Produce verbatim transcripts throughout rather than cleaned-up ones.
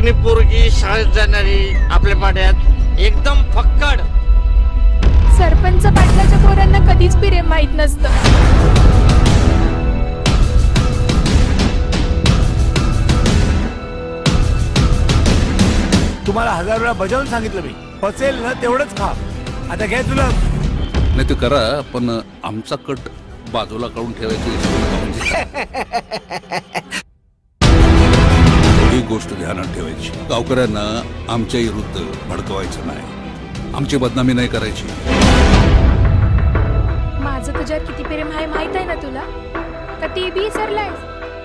चिकनी पोरगी शाळेत जाणारी आपल्या पाड्यात एकदम फक्कड. सरपंच पाटलाच्या पोरांना कधीच प्रेम माहित नसतं. तुम्हाला हजार वेळा बजावून सांगितलं मी, पचेल ना तेवढंच खा. आता घ्या तुला. नाही ते करा, पण आमचा कट बाजूला काढून ठेवायची ही गोष्ट ध्यानात ठेवायची. गावकऱ्यांना आमच्या विरुद्ध भडकवायचं नाही, आमची बदनामी नाही करायची. माझं तुझ्यावर किती प्रेम आहे माहित आहे ना तुला? का ते बी विसरलायस?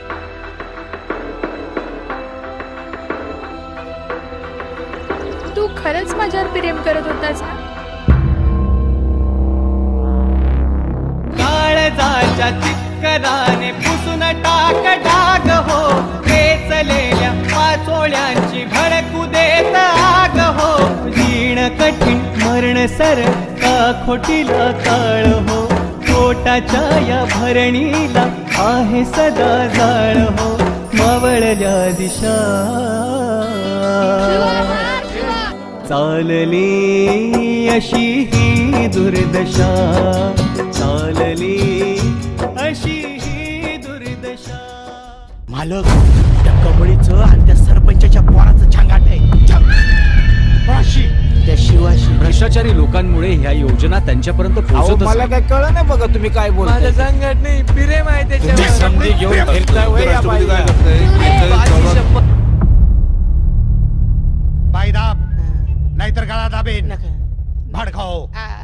तू खरंच माझ्यावर प्रेम करत होतास ना? काळजाच्या चिक्कराने पुसून टाक डाग हो, वेचलेल्या पाचोळ्यांची भडकू देत आग हो. जीण कठीण मरण सर का खोटीला काळ हो, पोटाच्या या भरणीला आहे सदा जाळ हो. मावळल्या दिशा चालली अशी ही दुर्दशा, चालली अशी ही दुर्दशा. मालक, त्या कमळीचं आणि त्या सरपंचाच्या पोराचं छांगाट आहे. त्या शिवाशी भ्रष्टाचारी लोकांमुळे ह्या योजना त्यांच्यापर्यंत पोहोचत. मला काय कळलं नाही बघा तुम्ही काय बोलता. माझं संघट नाही, प्रेम आहे त्याच्यावर. समधी घेऊन फिरताय वय या बाईला. बाई दाब नाहीतर गळा दाबेन. भडकाव